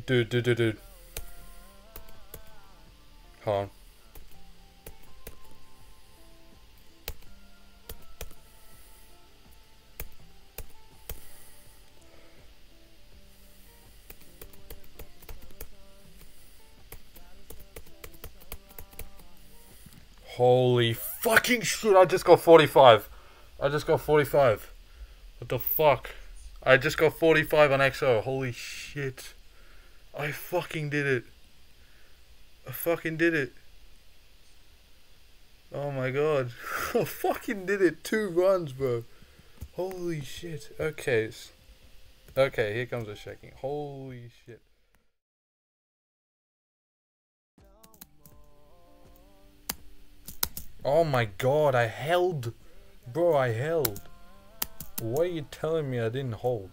Dude. Hold on. Holy fucking shit, I just got 45. What the fuck? I just got 45 on XO. Holy shit. I fucking did it. Oh my god. I fucking did it. 2 runs, bro. Holy shit. Okay. Okay, here comes the shaking. Holy shit. Oh my god, I held. Bro, I held. What are you telling me I didn't hold?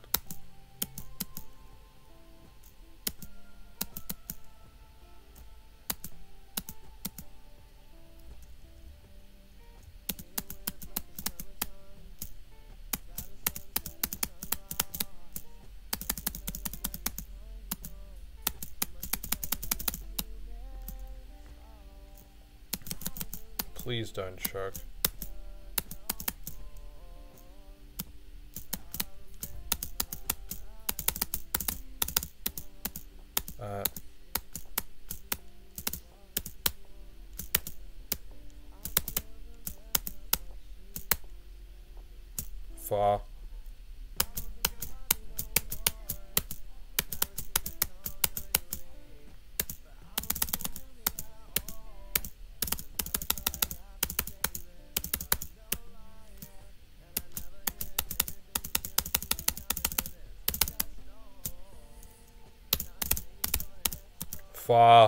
Please don't choke. Far. Far.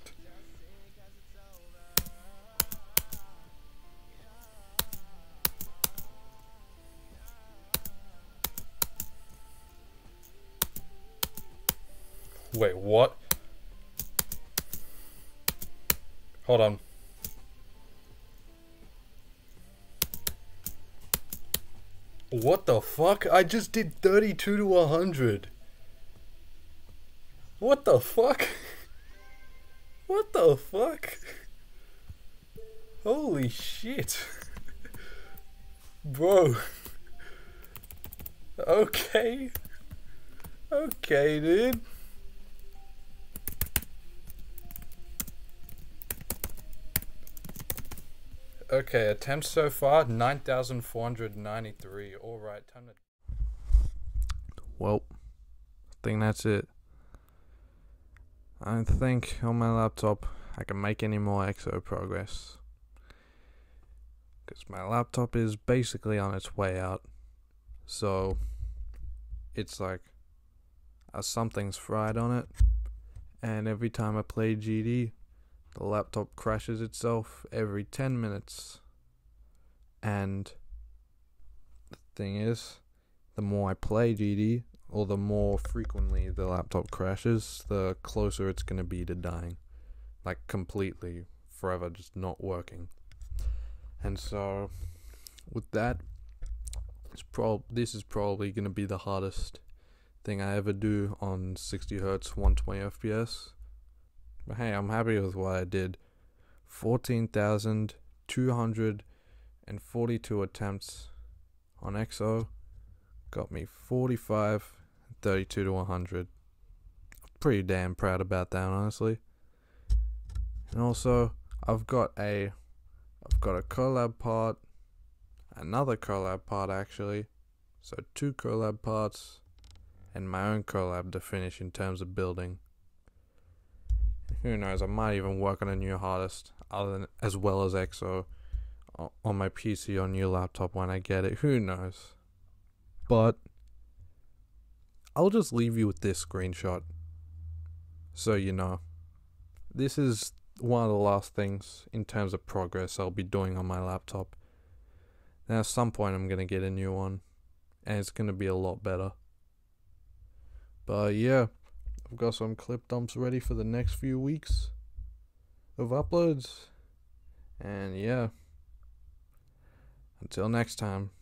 Wait, what? Hold on. What the fuck? I just did 32 to 100. What the fuck? What the fuck? Holy shit. Bro. Okay. Okay, dude. Okay, attempts so far 9,493. Alright, time to. Well, I think that's it. I don't think on my laptop I can make any more XO progress. Because my laptop is basically on its way out. So, it's like something's fried on it. And every time I play GD, the laptop crashes itself every 10 minutes. And the thing is, the more I play GD, or the more frequently the laptop crashes, the closer it's going to be to dying. Like, completely, forever, just not working. And so, with that, this is probably going to be the hardest thing I ever do on 60Hz 120 FPS. But hey, I'm happy with what I did. 14,242 attempts on XO got me 45, 32 to 100. Pretty damn proud about that, honestly. And also, I've got a collab part, another collab part actually. So 2 collab parts and my own collab to finish in terms of building. Who knows, I might even work on a new hardest as well as XO on my PC or new laptop when I get it. Who knows? But I'll just leave you with this screenshot so you know. This is one of the last things in terms of progress I'll be doing on my laptop. Now at some point I'm going to get a new one and it's going to be a lot better. But yeah, I've got some clip dumps ready for the next few weeks of uploads. And yeah, until next time.